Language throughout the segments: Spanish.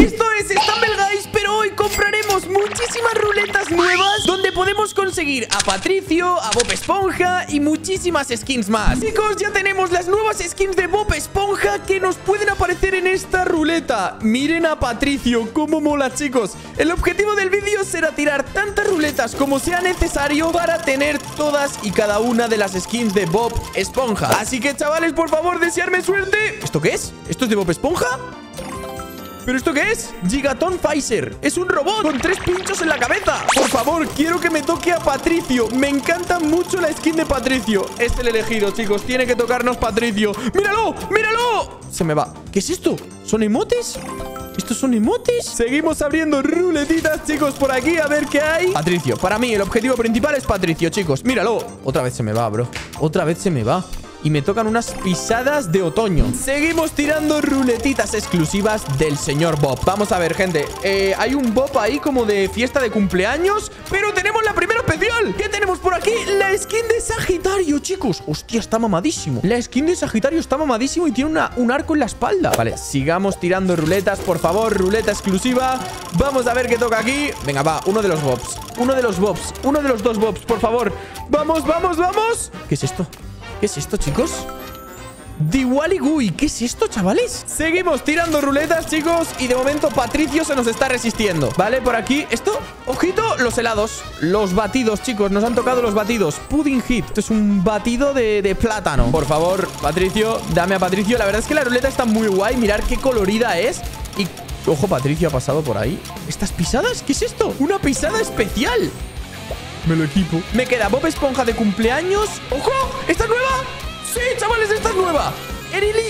Esto es Stumble Guys, pero hoy compraremos muchísimas ruletas nuevas donde podemos conseguir a Patricio, a Bob Esponja y muchísimas skins más. Chicos, ya tenemos las nuevas skins de Bob Esponja que nos pueden aparecer en esta ruleta. Miren a Patricio, cómo mola, chicos. El objetivo del vídeo será tirar tantas ruletas como sea necesario para tener todas y cada una de las skins de Bob Esponja. Así que, chavales, por favor, desearme suerte. ¿Esto qué es? ¿Esto es de Bob Esponja? ¿Pero esto qué es? Gigaton Pfizer. Es un robot con 3 pinchos en la cabeza. Por favor, quiero que me toque a Patricio. Me encanta mucho la skin de Patricio. Es el elegido, chicos. Tiene que tocarnos Patricio. ¡Míralo! ¡Míralo! Se me va. ¿Qué es esto? ¿Son emotes? ¿Estos son emotes? Seguimos abriendo ruletitas, chicos, por aquí. A ver qué hay. Patricio. Para mí, el objetivo principal es Patricio, chicos. Míralo. Otra vez se me va, bro. Otra vez se me va. Y me tocan unas pisadas de otoño. Seguimos tirando ruletitas exclusivas del señor Bob. Vamos a ver, gente. Hay un Bob ahí como de fiesta de cumpleaños. Pero tenemos la primera especial. ¿Qué tenemos por aquí? La skin de Sagitario, chicos. Hostia, está mamadísimo. La skin de Sagitario está mamadísimo y tiene un arco en la espalda. Vale, sigamos tirando ruletas, por favor. Ruleta exclusiva. Vamos a ver qué toca aquí. Venga, va, uno de los Bobs. Uno de los Bobs. Uno de los dos Bobs, por favor. Vamos, vamos, vamos. ¿Qué es esto? ¿Qué es esto, chicos? Diwali Gui. ¿Qué es esto, chavales? Seguimos tirando ruletas, chicos. Y de momento Patricio se nos está resistiendo. Vale, por aquí. ¿Esto? Ojito, los helados. Los batidos, chicos. Nos han tocado los batidos. Pudding Hit. Esto es un batido de plátano. Por favor, Patricio, dame a Patricio. La verdad es que la ruleta está muy guay. Mirad qué colorida es. Y, ojo, Patricio ha pasado por ahí. ¿Estas pisadas? ¿Qué es esto? Una pisada especial. Me lo equipo. Me queda Bob Esponja de cumpleaños. ¡Ojo! ¿Esta es nueva? Sí, chavales, esta es nueva. Erili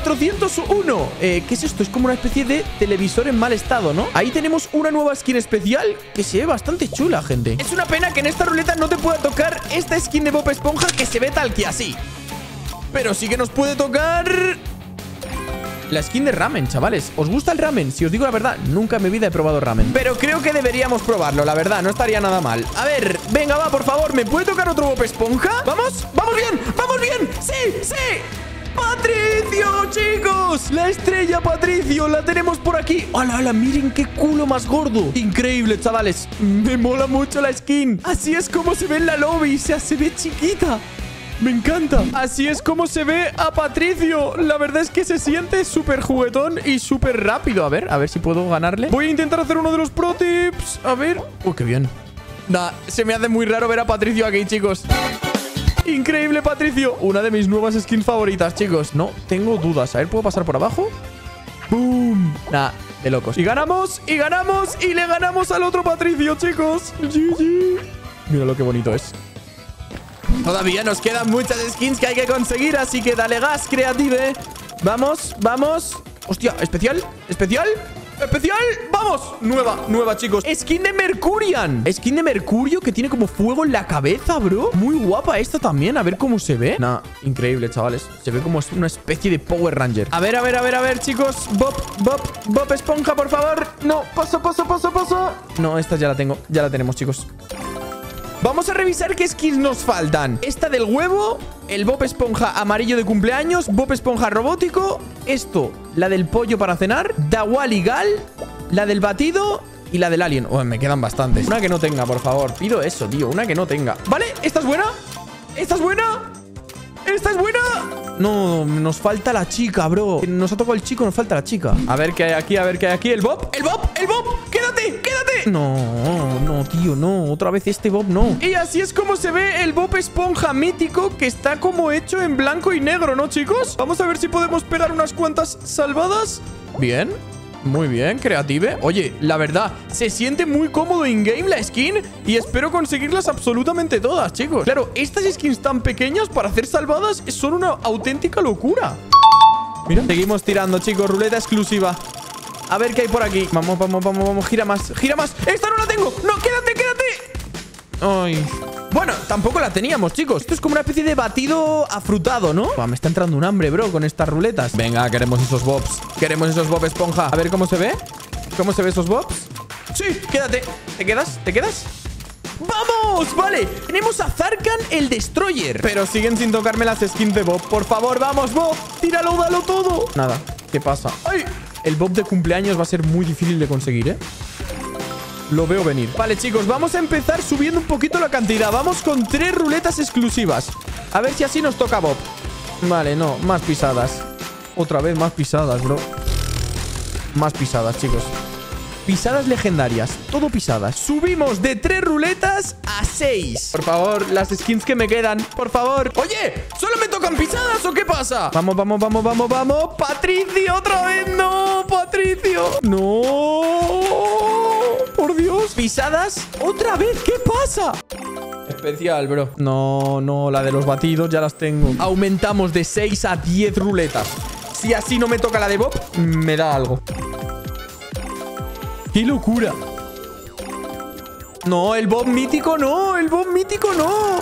401. ¿Qué es esto? Es como una especie de televisor en mal estado, ¿no? Ahí tenemos una nueva skin especial que se ve bastante chula, gente. Es una pena que en esta ruleta no te pueda tocar esta skin de Bob Esponja que se ve tal que así. Pero sí que nos puede tocar la skin de ramen, chavales. ¿Os gusta el ramen? Si os digo la verdad, nunca en mi vida he probado ramen. Pero creo que deberíamos probarlo, la verdad. No estaría nada mal. A ver, venga, va, por favor. ¿Me puede tocar otro Bob Esponja? ¿Vamos? ¡Vamos bien! ¡Vamos bien! ¡Sí! ¡Sí! ¡Patricio, chicos! La estrella Patricio, la tenemos por aquí. ¡Hala, hala! Miren qué culo más gordo. Increíble, chavales. Me mola mucho la skin. Así es como se ve en la lobby. O sea, se ve chiquita. Me encanta. Así es como se ve a Patricio. La verdad es que se siente súper juguetón y súper rápido. A ver si puedo ganarle. Voy a intentar hacer uno de los pro tips. A ver. ¡Oh, qué bien! Nah, se me hace muy raro ver a Patricio aquí, chicos. Increíble, Patricio. Una de mis nuevas skins favoritas, chicos. No tengo dudas. A ver, ¿puedo pasar por abajo? ¡Boom! Nah, de locos. Y ganamos, y ganamos, y le ganamos al otro Patricio, chicos. GG. Mira lo que bonito es. Todavía nos quedan muchas skins que hay que conseguir, así que dale gas, Creative. Vamos, vamos. Hostia, especial, especial, especial. Vamos, nueva, chicos. Skin de Mercurian. Skin de Mercurio que tiene como fuego en la cabeza, bro. Muy guapa esta también, a ver cómo se ve. Nah, increíble, chavales. Se ve como una especie de Power Ranger. A ver, chicos. Bob Esponja, por favor. No, paso. No, esta ya la tengo, ya la tenemos, chicos. Vamos a revisar qué skins nos faltan. Esta del huevo, el Bob Esponja amarillo de cumpleaños, Bob Esponja robótico, esto, la del pollo para cenar, Dawali Gal, la del batido y la del alien. Oh, me quedan bastantes. Una que no tenga, por favor. Pido eso, tío, una que no tenga. ¿Vale? ¿Esta es buena? ¿Esta es buena? ¿Esta es buena? No, nos falta la chica, bro. Nos ha tocado el chico, nos falta la chica. A ver qué hay aquí, ¿El Bob? ¡El Bob! ¡Quédate! No, tío, no. Otra vez este Bob, no. Y así es como se ve el Bob Esponja mítico, que está como hecho en blanco y negro, ¿no, chicos? Vamos a ver si podemos pegar unas cuantas salvadas. Bien. Muy bien, Creative. Oye, la verdad, se siente muy cómodo in-game la skin y espero conseguirlas absolutamente todas, chicos. Claro, estas skins tan pequeñas para hacer salvadas son una auténtica locura. Mira, seguimos tirando, chicos. Ruleta exclusiva. A ver qué hay por aquí. Vamos. Gira más. ¡Esta no la tengo! ¡No, quédate! Ay. Bueno, tampoco la teníamos, chicos. Esto es como una especie de batido afrutado, ¿no? Buah, me está entrando un hambre, bro, con estas ruletas. Venga, queremos esos Bobs. Queremos esos Bob Esponja. A ver cómo se ve. ¿Cómo se ve esos Bobs? Sí, quédate. ¿Te quedas? ¡Vamos! Vale, tenemos a Zarkan el Destroyer. Pero siguen sin tocarme las skins de Bob. Por favor, vamos, Bob. Tíralo, dalo todo. Nada, ¿qué pasa? ¡Ay! el Bob de cumpleaños va a ser muy difícil de conseguir, ¿eh? Lo veo venir. Vale, chicos, vamos a empezar subiendo un poquito la cantidad. Vamos con 3 ruletas exclusivas. A ver si así nos toca Bob. Vale, no, más pisadas. Otra vez más pisadas, bro. Más pisadas, chicos. Pisadas legendarias, todo pisadas. Subimos de 3 ruletas a 6. Por favor, las skins que me quedan, por favor. Oye, ¿solo me tocan pisadas o qué pasa? Vamos, vamos, vamos, vamos, vamos. Patricio, otra vez, no, Patricio. No, por Dios. Pisadas, otra vez, ¿qué pasa? Especial, bro. No, no, la de los batidos ya las tengo. Aumentamos de 6 a 10 ruletas. Si así no me toca la de Bob, me da algo. ¡Qué locura! No, el Bob mítico no. El Bob mítico no.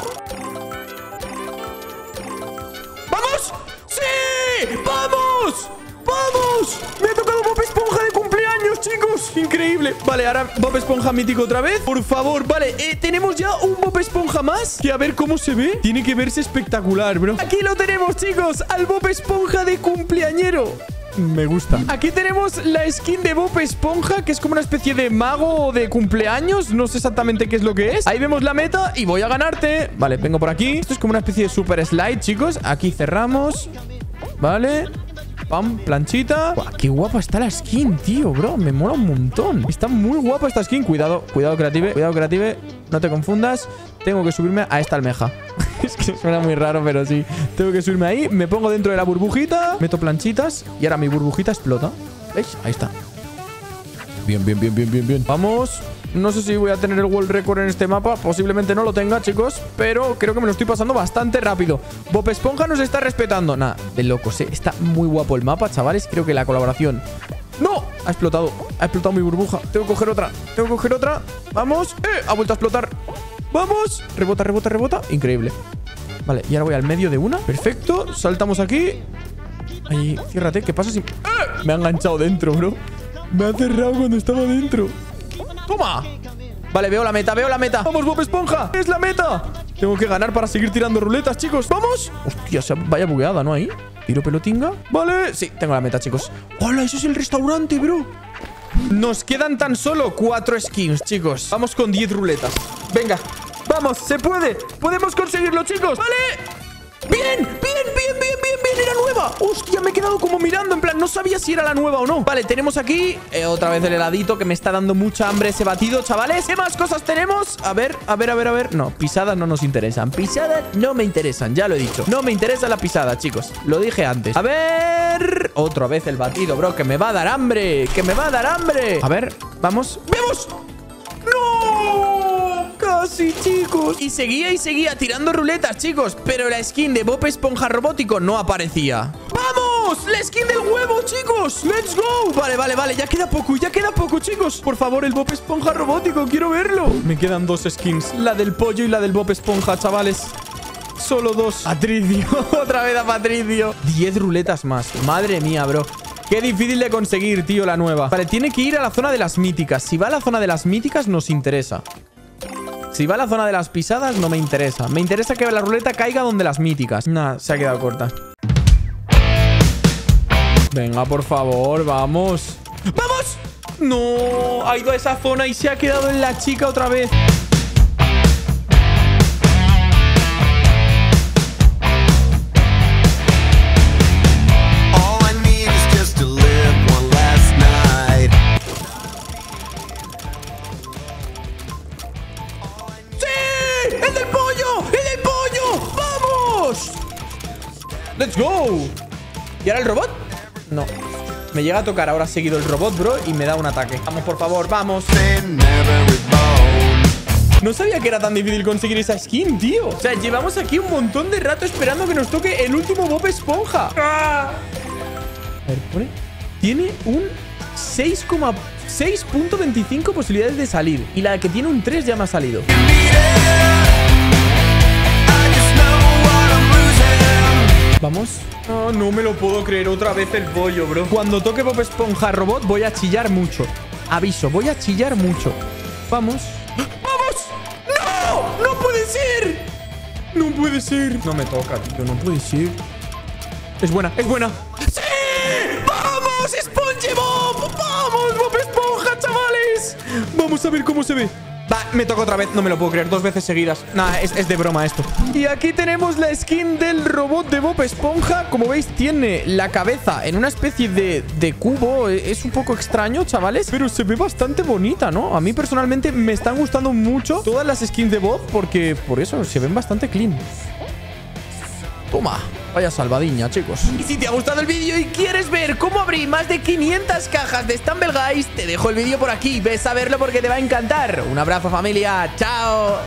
¡Vamos! ¡Sí! ¡Vamos! ¡Vamos! Me ha tocado Bob Esponja de cumpleaños, chicos. Increíble. Vale, ahora Bob Esponja mítico otra vez. Por favor, vale. Tenemos ya un Bob Esponja más. Que a ver cómo se ve. Tiene que verse espectacular, bro. Aquí lo tenemos, chicos. Al Bob Esponja de cumpleañero. Me gusta. Aquí tenemos la skin de Bob Esponja, que es como una especie de mago de cumpleaños. No sé exactamente qué es lo que es. Ahí vemos la meta y voy a ganarte. Vale, vengo por aquí. Esto es como una especie de super slide, chicos. Aquí cerramos. Vale. Pam, planchita. Buah, qué guapa está la skin, tío, bro. Me mola un montón. Está muy guapa esta skin. Cuidado, cuidado, Creative. Cuidado, Creative. No te confundas. Tengo que subirme a esta almeja. Es que suena muy raro, pero sí. Tengo que subirme ahí. Me pongo dentro de la burbujita. Meto planchitas. Y ahora mi burbujita explota. ¿Veis? Ahí está. Bien, bien, bien, bien, bien, bien. Vamos. No sé si voy a tener el world record en este mapa. Posiblemente no lo tenga, chicos. Pero creo que me lo estoy pasando bastante rápido. Bob Esponja nos está respetando. Nada, de locos, ¿eh? Está muy guapo el mapa, chavales. Creo que la colaboración... ¡No! Ha explotado. Ha explotado mi burbuja. Tengo que coger otra. Tengo que coger otra. Vamos. Ha vuelto a explotar. ¡Vamos! Rebota, rebota, rebota. Increíble. Vale, y ahora voy al medio de una. Perfecto. Saltamos aquí. Ahí, ciérrate. ¿Qué pasa si...? Me ha enganchado dentro, bro. Me ha cerrado cuando estaba dentro. ¡Toma! Vale, veo la meta, veo la meta. ¡Vamos, Bob Esponja! ¡Es la meta! Tengo que ganar para seguir tirando ruletas, chicos. ¡Vamos! Hostia, vaya bugueada, ¿no? Ahí. Tiro pelotinga. Vale. Sí, tengo la meta, chicos. ¡Hola! Eso es el restaurante, bro. Nos quedan tan solo 4 skins, chicos. Vamos con 10 ruletas. Venga. ¡Vamos! ¡Se puede! ¡Podemos conseguirlo, chicos! ¡Vale! ¡Bien! ¡Bien, bien, bien, bien, bien! ¡Era nueva! ¡Hostia! Me he quedado como mirando. En plan, no sabía si era la nueva o no. Vale, tenemos aquí otra vez el heladito, que me está dando mucha hambre ese batido, chavales. ¿Qué más cosas tenemos? A ver, a ver, a ver, a ver. No, pisadas no nos interesan. Pisadas no me interesan, ya lo he dicho. No me interesa la pisada, chicos. Lo dije antes. A ver... Otra vez el batido, bro, que me va a dar hambre. Que me va a dar hambre. A ver, vamos. ¡Vemos! ¡No! Casi, chicos. Y seguía tirando ruletas, chicos. Pero la skin de Bob Esponja robótico no aparecía. ¡Vamos! ¡La skin del huevo, chicos! ¡Let's go! Vale, vale, vale. Ya queda poco, chicos. Por favor, el Bob Esponja robótico. Quiero verlo. Me quedan 2 skins. La del pollo y la del Bob Esponja, chavales. Solo 2. Patricio. Otra vez a Patricio. 10 ruletas más. Madre mía, bro. Qué difícil de conseguir, tío, la nueva. Vale, tiene que ir a la zona de las míticas. Si va a la zona de las míticas, nos interesa. Si va a la zona de las pisadas, no me interesa. Me interesa que la ruleta caiga donde las míticas. Nah, se ha quedado corta. Venga, por favor, vamos. ¡Vamos! No, ha ido a esa zona y se ha quedado en la chica otra vez. ¡Let's go! ¿Y ahora el robot? No. Me llega a tocar ahora seguido el robot, bro, y me da un ataque. Vamos, por favor, vamos. No sabía que era tan difícil conseguir esa skin, tío. O sea, llevamos aquí un montón de rato esperando que nos toque el último Bob Esponja. A ver, pone... Tiene un 6,25 posibilidades de salir. Y la que tiene un 3 ya me ha salido. Vamos. Oh, no me lo puedo creer. Otra vez el pollo, bro. Cuando toque Bob Esponja Robot voy a chillar mucho. Aviso, voy a chillar mucho. Vamos. ¡Vamos! ¡No! ¡No puede ser! ¡No puede ser! No me toca, tío. No puede ser. Es buena, es buena. ¡Sí! ¡Vamos! ¡Tenemos SpongeBob! ¡Vamos, Bob Esponja, chavales! Vamos a ver cómo se ve. Va, me toca otra vez, no me lo puedo creer, 2 veces seguidas. Nah, es de broma esto. Y aquí tenemos la skin del robot de Bob Esponja. Como veis, tiene la cabeza en una especie de cubo. Es un poco extraño, chavales, pero se ve bastante bonita, ¿no? A mí personalmente me están gustando mucho todas las skins de Bob, porque por eso se ven bastante clean. Toma, vaya salvadiña, chicos. Y si te ha gustado el vídeo y quieres ver cómo abrir más de 500 cajas de Stumble Guys, te dejo el vídeo por aquí. Ves a verlo porque te va a encantar. Un abrazo, familia. ¡Chao!